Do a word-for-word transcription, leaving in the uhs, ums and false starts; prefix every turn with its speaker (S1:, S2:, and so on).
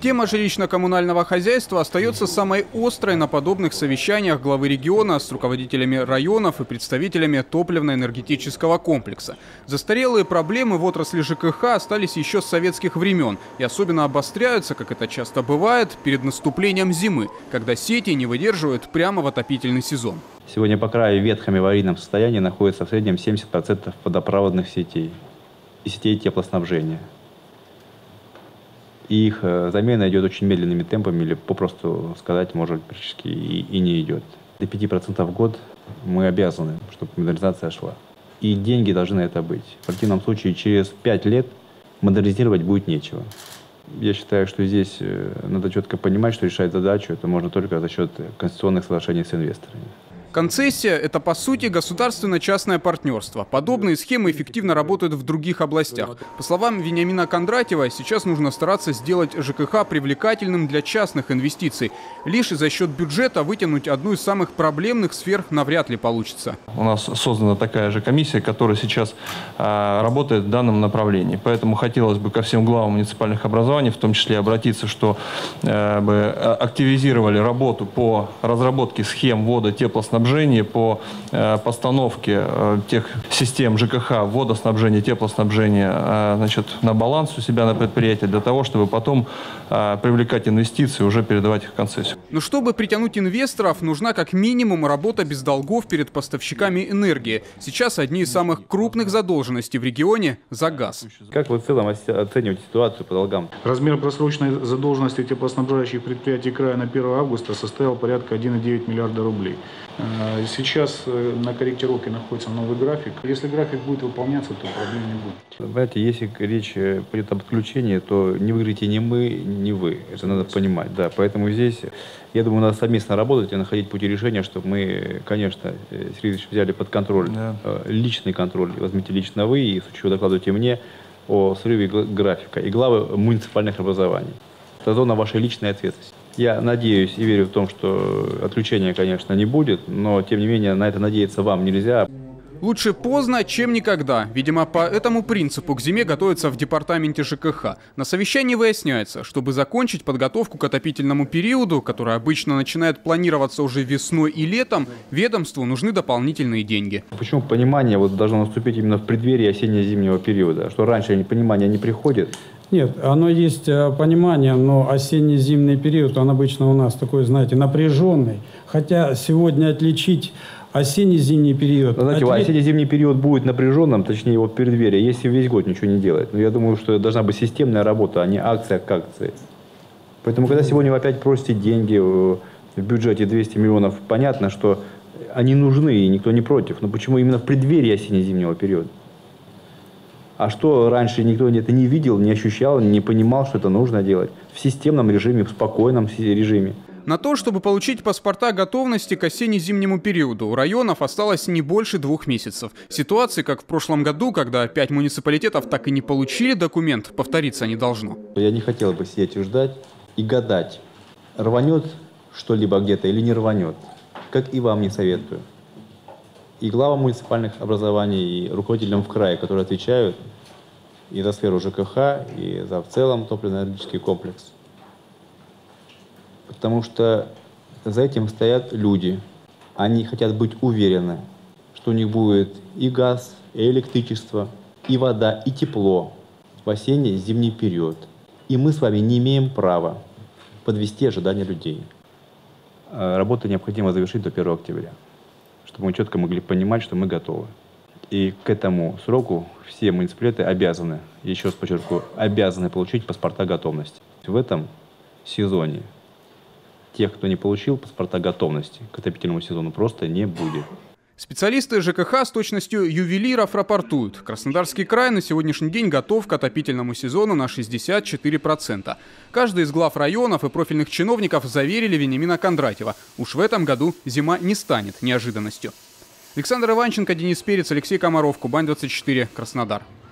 S1: Тема жилищно-коммунального хозяйства остается самой острой на подобных совещаниях главы региона с руководителями районов и представителями топливно-энергетического комплекса. Застарелые проблемы в отрасли ЖКХ остались еще с советских времен и особенно обостряются, как это часто бывает, перед наступлением зимы, когда сети не выдерживают прямо в отопительный сезон.
S2: Сегодня по краю ветхом и аварийном состоянии находится в среднем семьдесят процентов водопроводных сетей и сетей теплоснабжения. И их замена идет очень медленными темпами, или попросту сказать, может, практически и, и не идет. До пяти процентов в год мы обязаны, чтобы модернизация шла. И деньги должны это быть. В противном случае через пять лет модернизировать будет нечего. Я считаю, что здесь надо четко понимать, что решать задачу это можно только за счет конституционных соглашений с инвесторами.
S1: Концессия – это, по сути, государственно-частное партнерство. Подобные схемы эффективно работают в других областях. По словам Вениамина Кондратьева, сейчас нужно стараться сделать ЖКХ привлекательным для частных инвестиций. Лишь за счет бюджета вытянуть одну из самых проблемных сфер навряд ли получится.
S3: У нас создана такая же комиссия, которая сейчас а, работает в данном направлении. Поэтому хотелось бы ко всем главам муниципальных образований, в том числе обратиться, что а, бы активизировали работу по разработке схем ввода теплоснабжения, по э, постановке э, тех систем ЖКХ, водоснабжения, теплоснабжения э, значит, на баланс у себя на предприятии, для того, чтобы потом э, привлекать инвестиции и уже передавать их в концессию.
S1: Но чтобы притянуть инвесторов, нужна как минимум работа без долгов перед поставщиками энергии. Сейчас одни из самых крупных задолженностей в регионе за газ.
S2: Как вы в целом оцениваете ситуацию по долгам?
S4: Размер просроченной задолженности теплоснабжающих предприятий края на первое августа составил порядка один и девять миллиарда рублей. Сейчас на корректировке находится новый график. Если график будет выполняться, то проблем не будет.
S2: Знаете, если речь пойдет об отключении, то не выиграете ни мы, ни вы. Это надо понимать. Да, поэтому здесь, я думаю, надо совместно работать и находить пути решения, чтобы мы, конечно, Сергей Ильич, взяли под контроль, да. личный контроль. Возьмите лично вы и в случае докладывайте мне о срыве графика и главы муниципальных образований. Это зона вашей личной ответственности. Я надеюсь и верю в том, что отключения, конечно, не будет, но, тем не менее, на это надеяться вам нельзя.
S1: Лучше поздно, чем никогда. Видимо, по этому принципу к зиме готовятся в департаменте ЖКХ. На совещании выясняется, чтобы закончить подготовку к отопительному периоду, который обычно начинает планироваться уже весной и летом, ведомству нужны дополнительные деньги.
S2: Почему понимание вот должно наступить именно в преддверии осенне-зимнего периода? Что раньше понимание не приходит?
S5: Нет, оно есть понимание, но осенне-зимний период, он обычно у нас такой, знаете, напряженный. Хотя сегодня отличить осенне-зимний период...
S2: Знаете, отли... осенне-зимний период будет напряженным, точнее его в преддверии, если весь год ничего не делать. Но я думаю, что должна быть системная работа, а не акция к акции. Поэтому, когда сегодня вы опять просите деньги в бюджете двести миллионов, понятно, что они нужны и никто не против. Но почему именно в преддверии осенне-зимнего периода? А что раньше никто это не видел, не ощущал, не понимал, что это нужно делать? В системном режиме, в спокойном режиме.
S1: На то, чтобы получить паспорта готовности к осенне-зимнему периоду, у районов осталось не больше двух месяцев. Ситуации, как в прошлом году, когда пять муниципалитетов так и не получили документ, повториться не должно.
S2: Я не хотел бы сидеть и ждать и гадать, рванет что-либо где-то или не рванет. Как и вам не советую. И главам муниципальных образований, и руководителям в крае, которые отвечают и за сферу ЖКХ, и за в целом топливно-энергетический комплекс. Потому что за этим стоят люди. Они хотят быть уверены, что у них будет и газ, и электричество, и вода, и тепло в осенне-зимний период. И мы с вами не имеем права подвести ожидания людей. Работу необходимо завершить до первого октября. Чтобы мы четко могли понимать, что мы готовы. И к этому сроку все муниципалитеты обязаны, еще раз подчеркиваю, обязаны получить паспорта готовности. В этом сезоне тех, кто не получил паспорта готовности к отопительному сезону, просто не будет.
S1: Специалисты ЖКХ с точностью ювелиров рапортуют. Краснодарский край на сегодняшний день готов к отопительному сезону на шестьдесят четыре процента. Каждый из глав районов и профильных чиновников заверили Вениамина Кондратьева. Уж в этом году зима не станет неожиданностью. Александр Иванченко, Денис Перец, Алексей Комаров, Кубань двадцать четыре, Краснодар.